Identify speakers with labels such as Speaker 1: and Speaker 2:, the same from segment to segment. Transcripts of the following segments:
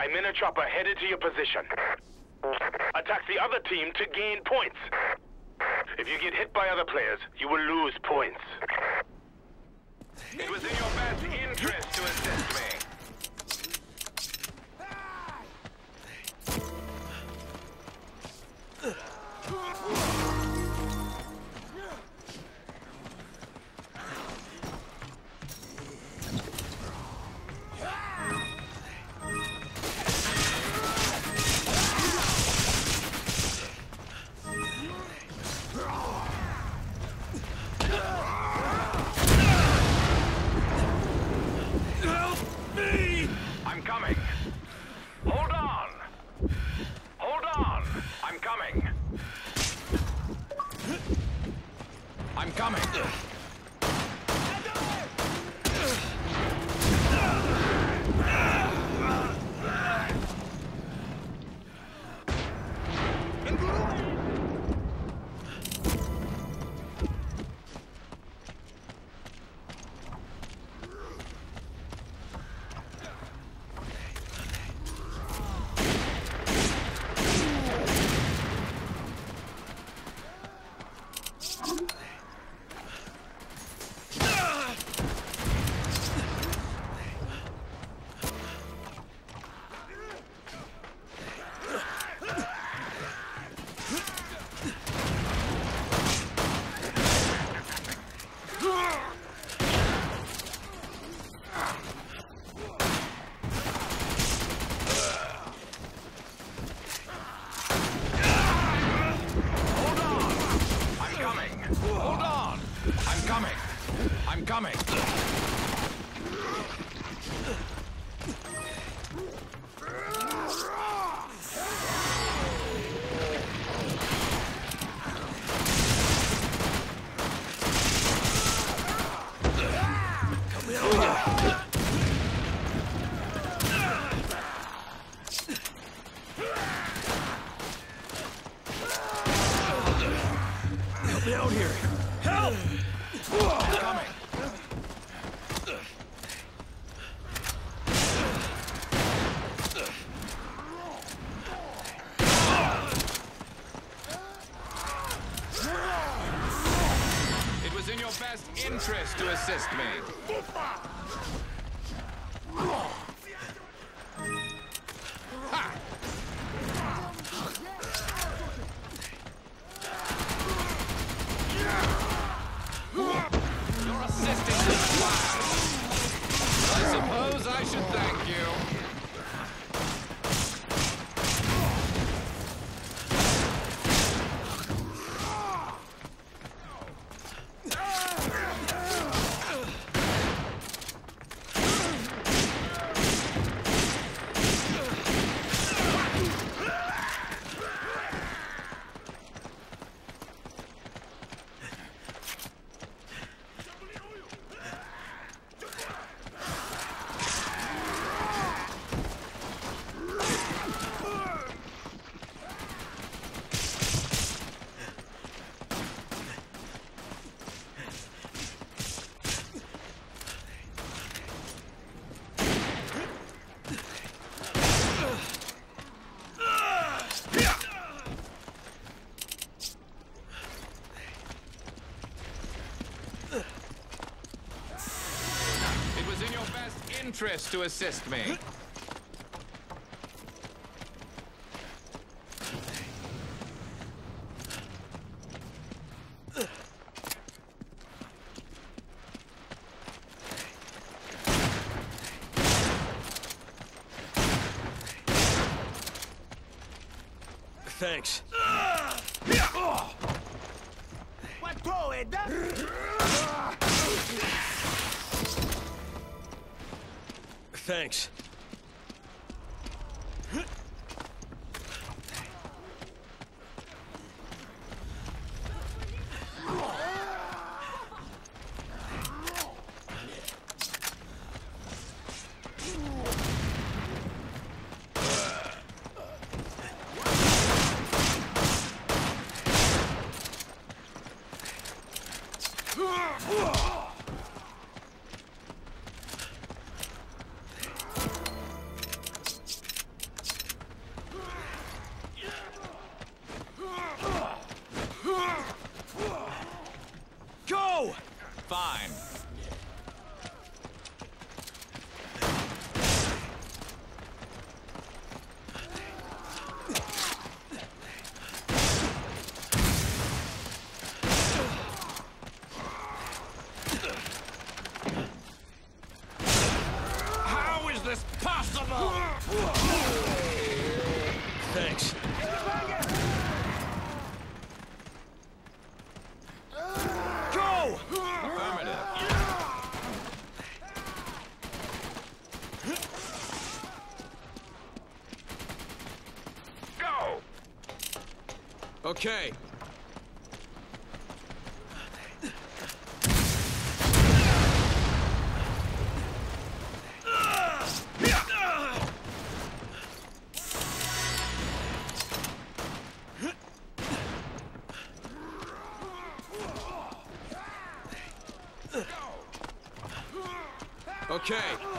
Speaker 1: I'm in a chopper headed to your position. Attack the other team to gain points. If you get hit by other players, you will lose points. It was in your best interest to assist me.
Speaker 2: I'm coming.
Speaker 3: Help me out here. Help!
Speaker 2: I'm coming. It was in your best interest to assist me. Ha! Your assistance is wild. I suppose I should thank you. It was in your best interest to assist me.
Speaker 3: Thanks. Thanks. Thanks. Go!
Speaker 2: Affirmative.
Speaker 1: Go!
Speaker 3: Okay. Okay.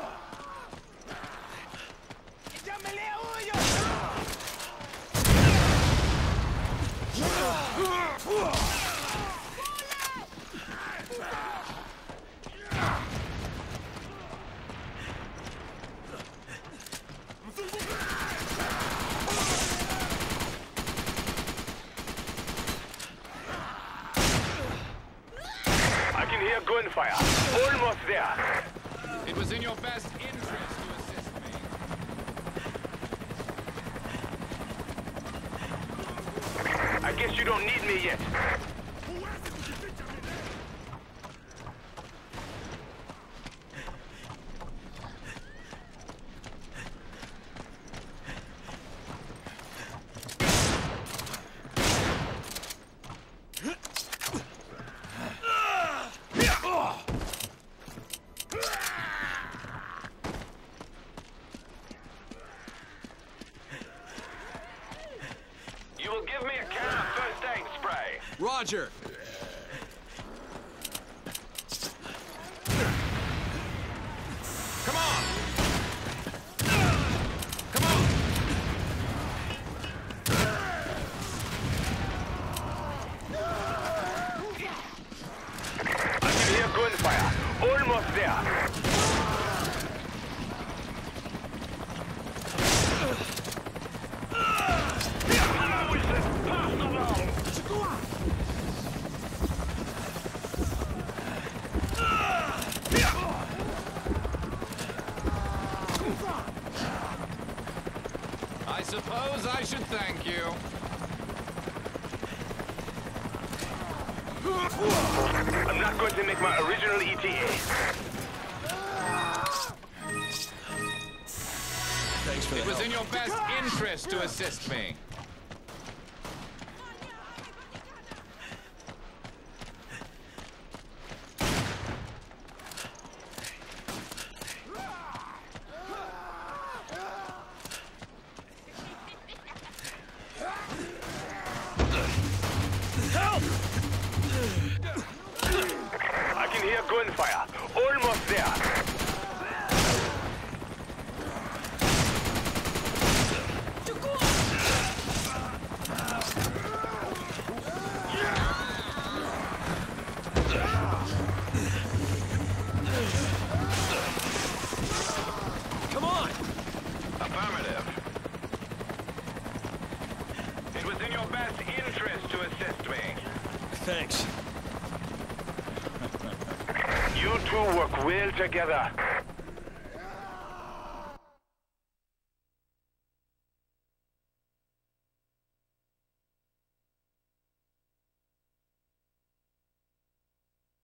Speaker 1: I can hear gunfire. Almost there.
Speaker 2: It was in your best interest to assist me.
Speaker 1: I guess you don't need me yet. You will give me a can of first aid spray.
Speaker 3: Roger.
Speaker 2: Come on! Come on!
Speaker 1: I can hear gunfire. Almost there.
Speaker 2: I suppose I should thank you.
Speaker 1: I'm not going to make my original ETA.
Speaker 3: Thanks for the
Speaker 2: It was
Speaker 3: help.
Speaker 2: in your best interest to assist me.
Speaker 3: Help!
Speaker 1: I can hear gunfire. Almost there.
Speaker 3: Come on!
Speaker 1: Affirmative. It was in your best interest to assist me.
Speaker 3: Thanks.
Speaker 1: You two work well together.